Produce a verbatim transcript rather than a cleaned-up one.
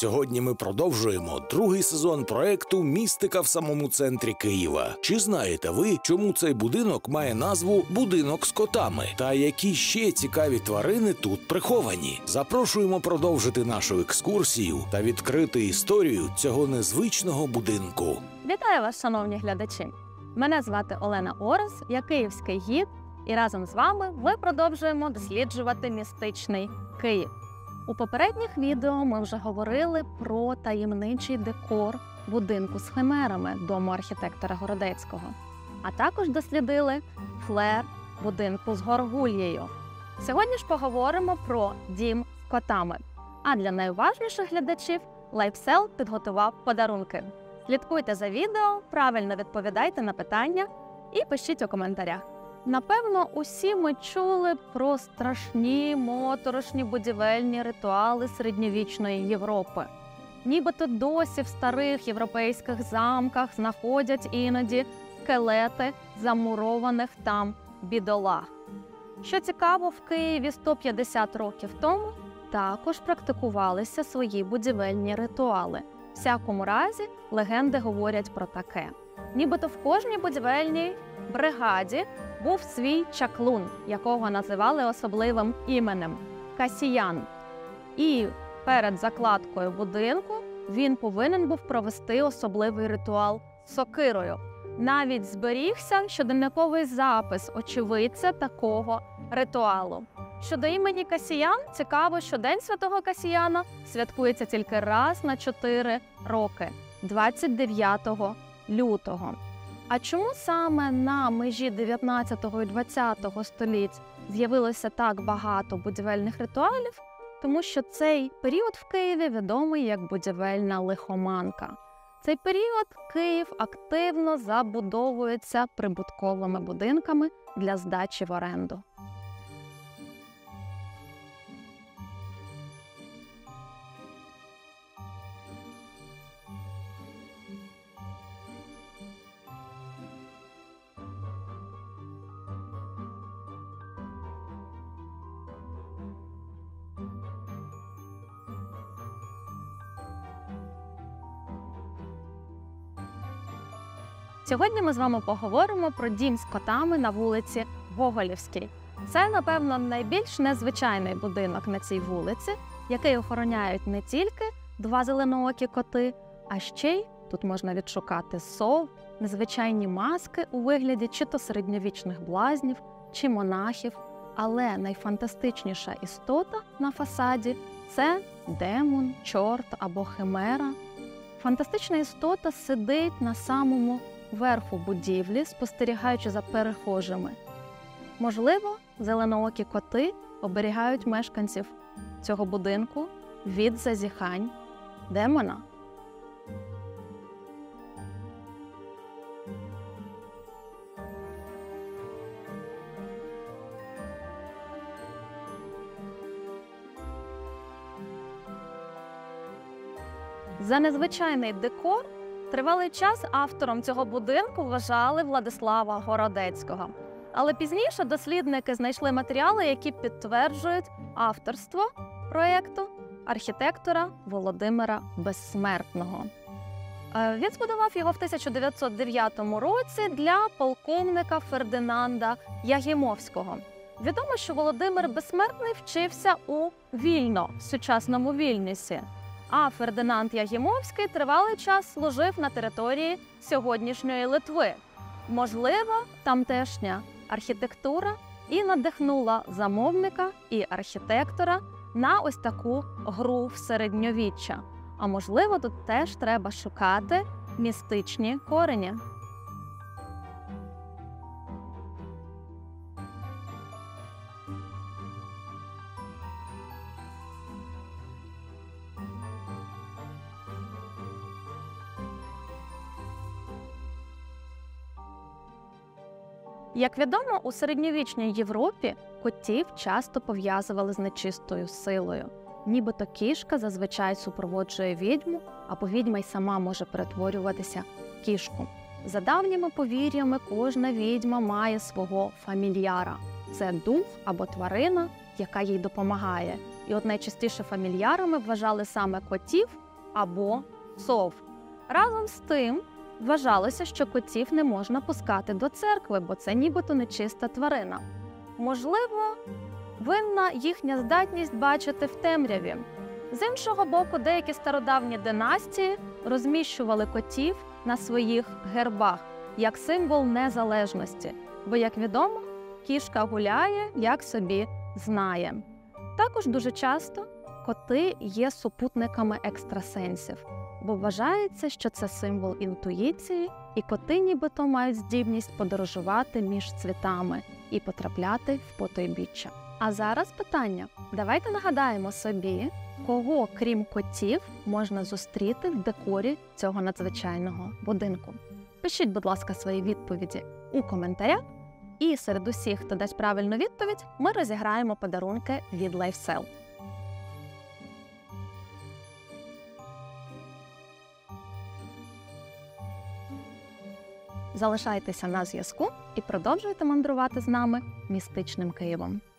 Сьогодні ми продовжуємо другий сезон проекту «Містика в самому центрі Києва». Чи знаєте ви, чому цей будинок має назву «Будинок з котами» та які ще цікаві тварини тут приховані? Запрошуємо продовжити нашу екскурсію та відкрити історію цього незвичного будинку. Вітаю вас, шановні глядачі! Мене звати Олена Орес, я київський гід, і разом з вами ми продовжуємо досліджувати містичний Київ. У попередніх відео ми вже говорили про таємничий декор будинку з химерами дому архітектора Городецького, а також дослідили флер будинку з горгульєю. Сьогодні ж поговоримо про дім з котами. А для найуважніших глядачів LifeSell підготував подарунки. Слідкуйте за відео, правильно відповідайте на питання і пишіть у коментарях. Напевно, усі ми чули про страшні моторошні будівельні ритуали середньовічної Європи. Нібито досі в старих європейських замках знаходять іноді скелети замурованих там бідолах. Що цікаво, в Києві сто п'ятдесят років тому також практикувалися свої будівельні ритуали. В всякому разі, легенди говорять про таке. Нібито в кожній будівельній бригаді був свій чаклун, якого називали особливим іменем – Касіян. І перед закладкою будинку він повинен був провести особливий ритуал з сокирою. Навіть зберігся щоденниковий запис очевидця такого ритуалу. Щодо імені Касіян, цікаво, що День Святого Касіяна святкується тільки раз на чотири роки – двадцять дев'ятого лютого. А чому саме на межі дев'ятнадцятого і двадцятого століть з'явилося так багато будівельних ритуалів? Тому що цей період в Києві відомий як будівельна лихоманка. В цей період Київ активно забудовується прибутковими будинками для здачі в оренду. Сьогодні ми з вами поговоримо про дім з котами на вулиці Гоголівській. Це, напевно, найбільш незвичайний будинок на цій вулиці, який охороняють не тільки два зеленоокі коти, а ще й тут можна відшукати сов, незвичайні маски у вигляді чи то середньовічних блазнів, чи монахів. Але найфантастичніша істота на фасаді – це демон, чорт або химера. Фантастична істота сидить на самому верху будівлі, спостерігаючи за перехожими. Можливо, зеленоокі коти оберігають мешканців цього будинку від зазіхань демона. За незвичайний декор тривалий час автором цього будинку вважали Владислава Городецького. Але пізніше дослідники знайшли матеріали, які підтверджують авторство проєкту архітектора Володимира Безсмертного. Він збудував його в тисяча дев'ятсот дев'ятому році для полковника Фердинанда Ягімовського. Відомо, що Володимир Безсмертний вчився у Вільно, в сучасному Вільнюсі. А Фердинанд Ягімовський тривалий час служив на території сьогоднішньої Литви. Можливо, тамтешня архітектура і надихнула замовника і архітектора на ось таку гру в середньовіччя. А можливо, тут теж треба шукати містичні корені. Як відомо, у середньовічній Європі котів часто пов'язували з нечистою силою. Нібито кішка зазвичай супроводжує відьму, або відьма й сама може перетворюватися в кішку. За давніми повір'ями, кожна відьма має свого фамільяра. Це дух або тварина, яка їй допомагає. І от найчастіше фамільярами вважали саме котів або сов. Разом з тим, вважалося, що котів не можна пускати до церкви, бо це нібито нечиста тварина. Можливо, винна їхня здатність бачити в темряві. З іншого боку, деякі стародавні династії розміщували котів на своїх гербах, як символ незалежності. Бо, як відомо, кішка гуляє, як собі знає. Також дуже часто коти є супутниками екстрасенсів, бо вважається, що це символ інтуїції, і коти нібито мають здібність подорожувати між цвітами і потрапляти в потойбіччя. А зараз питання. Давайте нагадаємо собі, кого, крім котів, можна зустріти в декорі цього надзвичайного будинку. Пишіть, будь ласка, свої відповіді у коментарях, і серед усіх, хто дасть правильну відповідь, ми розіграємо подарунки від LifeSell. Залишайтеся на зв'язку і продовжуйте мандрувати з нами містичним Києвом.